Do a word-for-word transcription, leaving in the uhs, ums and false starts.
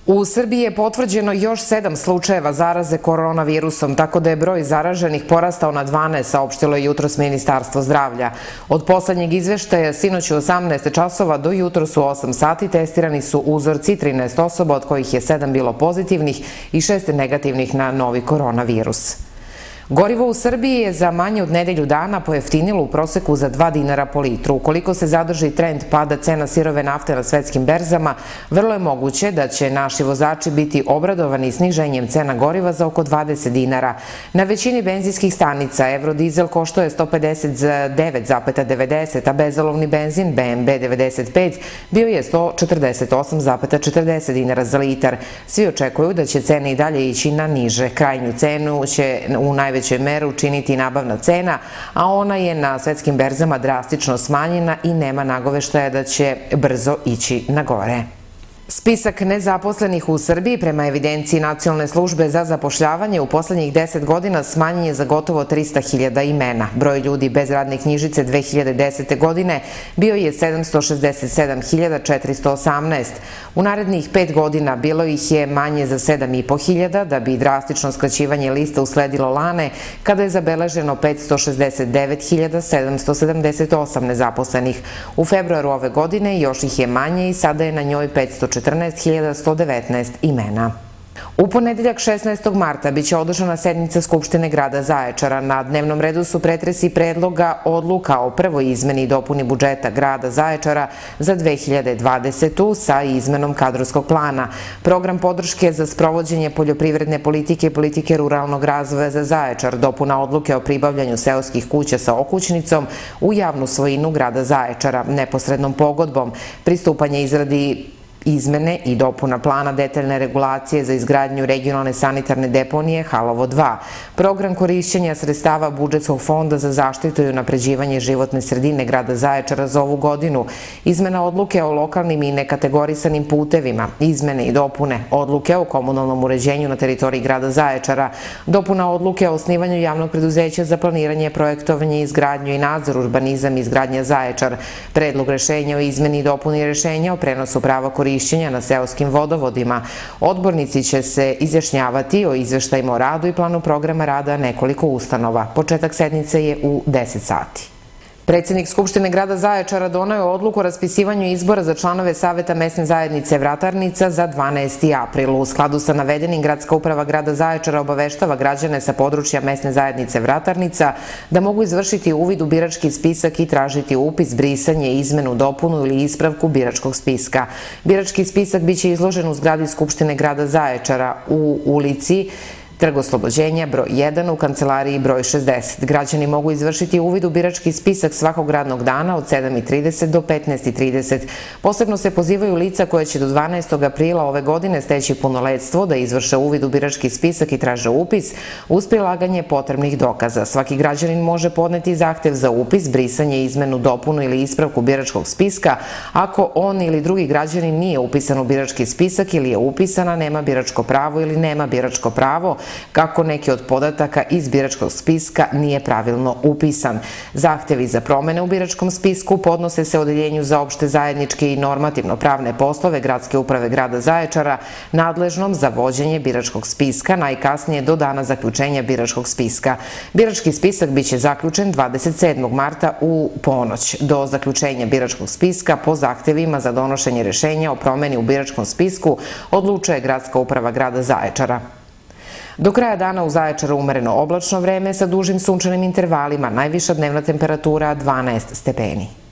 U Srbiji je potvrđeno još sedam slučajeva zaraze koronavirusom, tako da je broj zaraženih porastao na dvanaest, saopštilo je jutros Ministarstvo zdravlja. Od poslednjeg izveštaja, sinoć u osamnaest časova do jutros u osam sati, testirani su uzorci trinaest osoba, od kojih je sedam bilo pozitivnih i šest negativnih na novi koronavirus. Gorivo u Srbiji je za manje od nedelju dana pojeftinilo u proseku za dva dinara po litru. Ukoliko se zadrži trend pada cena sirove nafte na svetskim berzama, vrlo je moguće da će naši vozači biti obradovani sniženjem cena goriva za oko dvadeset dinara. Na većini benzinskih stanica evrodizel koštuje sto pedeset devet zarez devedeset, a bezolovni benzin B M B devedeset pet bio je sto četrdeset osam zarez četrdeset dinara za litar. Svi očekuju da će cene i dalje ići na niže. Krajnju cenu će u najvećoj većoj meru činiti nabavna cena, a ona je na svetskim berzama drastično smanjena i nema nagoveštaja da će brzo ići na gore. Spisak nezaposlenih u Srbiji prema evidenciji Nacionalne službe za zapošljavanje u poslednjih deset godina smanjen je za gotovo trista hiljada imena. Broj ljudi bez radne knjižice dve hiljade desete. godine bio je sedamsto šezdeset sedam hiljada četiristo osamnaest. U narednih pet godina bilo ih je manje za sedam i po hiljada, da bi drastično skraćivanje liste usledilo lane, kada je zabeleženo petsto šezdeset devet hiljada sedamsto sedamdeset osam nezaposlenih. U februaru ove godine još ih je manje i sada je na njoj petsto četrnaest hiljada sto devetnaest imena. U ponedeljak šesnaestog marta biće održana sednica Skupštine grada Zaječara. Na dnevnom redu su pretresi predloga odluka o prvoj izmeni i dopuni budžeta grada Zaječara za dve hiljade dvadesetu. sa izmenom kadrovskog plana, program podrške za sprovođenje poljoprivredne politike i politike ruralnog razvoja za Zaječar, dopuna odluke o pribavljanju seoskih kuća sa okućnicom u javnu svojinu grada Zaječara, neposrednom pogodbom, pristupanje izradi izmene i dopuna plana detaljne regulacije za izgradnju regionalne sanitarne deponije Halovo dva, program korišćenja sredstava budžetskog fonda za zaštitu i unapređivanje životne sredine grada Zaječara za ovu godinu, izmena odluke o lokalnim i nekategorisanim putevima, izmene i dopune odluke o komunalnom uređenju na teritoriji grada Zaječara, dopuna odluke o osnivanju javnog preduzeća za planiranje, projektovanje, izgradnju i nadzor urbanizam i izgradnja Zaječar, predlog rešenja o izmeni i dopuni rešenja o prenosu prava korišćenja na seoskim vodovodima. Odbornici će se izjašnjavati o izveštajima o radu i planu programa rada nekoliko ustanova. Početak sednice je u deset sati. Predsednik Skupštine grada Zaječara doneo je odluku o raspisivanju izbora za članove Saveta mesne zajednice Vratarnica za dvanaesti april. U skladu sa navedenim, Gradska uprava grada Zaječara obaveštava građane sa područja mesne zajednice Vratarnica da mogu izvršiti uvid u birački spisak i tražiti upis, brisanje, izmenu, dopunu ili ispravku biračkog spiska. Birački spisak biće izložen u zgradi Skupštine grada Zaječara u ulici Trg Oslobođenja broj jedan u kancelariji broj šezdeset. Građani mogu izvršiti uvid u birački spisak svakog radnog dana od sedam i trideset do petnaest i trideset. Posebno se pozivaju lica koje će do dvanaestog aprila ove godine steći punoletstvo da izvrše uvid u birački spisak i traže upis uz prilaganje potrebnih dokaza. Svaki građanin može podneti zahtev za upis, brisanje, izmenu, dopunu ili ispravku biračkog spiska ako on ili drugi građanin nije upisan u birački spisak ili je upisana, nema biračko pravo ili nema biračko pravo, kako neki od podataka iz biračkog spiska nije pravilno upisan. Zahtevi za promene u biračkom spisku podnose se Odeljenju za opšte zajedničke i normativno pravne poslove Gradske uprave grada Zaječara, nadležnom za vođenje biračkog spiska, najkasnije do dana zaključenja biračkog spiska. Birački spisak biće zaključen dvadeset sedmog marta u ponoć. Do zaključenja biračkog spiska po zahtevima za donošenje rešenja o promeni u biračkom spisku odlučuje Gradska uprava grada Zaječara. Do kraja dana u Zaječaru umereno oblačno vreme sa dužim sunčanim intervalima, najviša dnevna temperatura dvanaest stepeni.